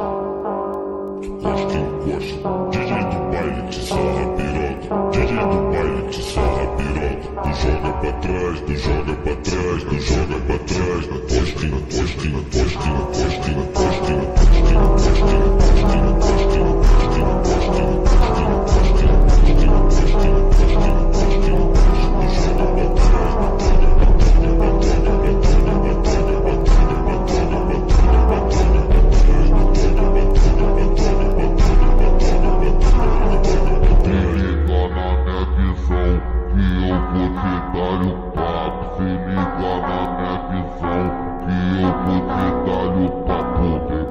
Encosta, encosta. DJ do baile que sarra a piroca. DJ do baile que sarra a piroca. Tu joga pra trás, tu joga pra trás, tu joga pra trás. Tostina, tostina, tostina, tostina, tostina, tostina, tostina, tostina, tostina, tostina,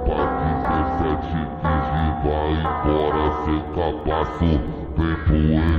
Vem poeira.